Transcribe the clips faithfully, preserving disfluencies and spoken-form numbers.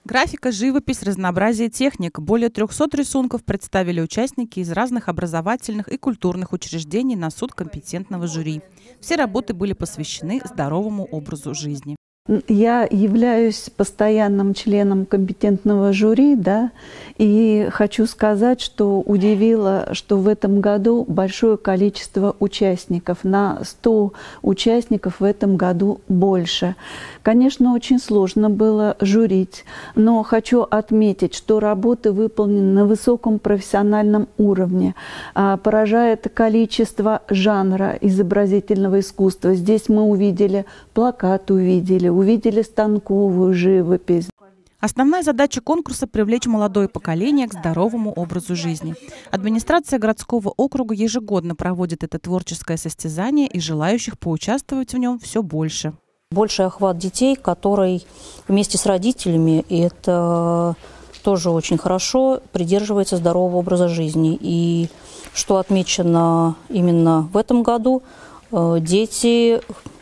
Графика, живопись, разнообразие техник. Более трёхсот рисунков представили участники из разных образовательных и культурных учреждений на суд компетентного жюри. Все работы были посвящены здоровому образу жизни. Я являюсь постоянным членом компетентного жюри, да, и хочу сказать, что удивило, что в этом году большое количество участников. На сто участников в этом году больше. Конечно, очень сложно было жюрить, но хочу отметить, что работы выполнены на высоком профессиональном уровне. Поражает количество жанра изобразительного искусства. Здесь мы увидели плакат, увидели, увидели станковую живопись. Основная задача конкурса – привлечь молодое поколение к здоровому образу жизни. Администрация городского округа ежегодно проводит это творческое состязание, и желающих поучаствовать в нем все больше. Больший охват детей, который вместе с родителями, и это тоже очень хорошо, придерживается здорового образа жизни. И что отмечено именно в этом году, дети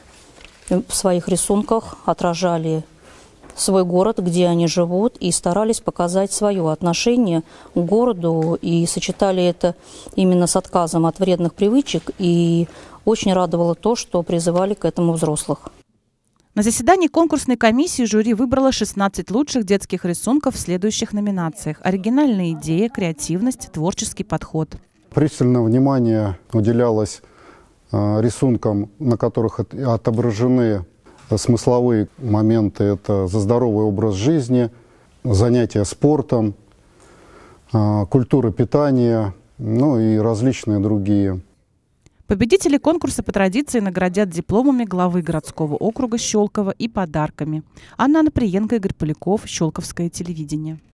в своих рисунках отражали свой город, где они живут, и старались показать свое отношение к городу, и сочетали это именно с отказом от вредных привычек, и очень радовало то, что призывали к этому взрослых. На заседании конкурсной комиссии жюри выбрало шестнадцать лучших детских рисунков в следующих номинациях: оригинальная идея, креативность, творческий подход. Пристальное внимание уделялось рисункам, на которых отображены смысловые моменты. Это за здоровый образ жизни, занятия спортом, культура питания, ну и различные другие. Победители конкурса по традиции наградят дипломами главы городского округа Щелково и подарками. Анна Анаприенко, Игорь Поляков, Щелковское телевидение.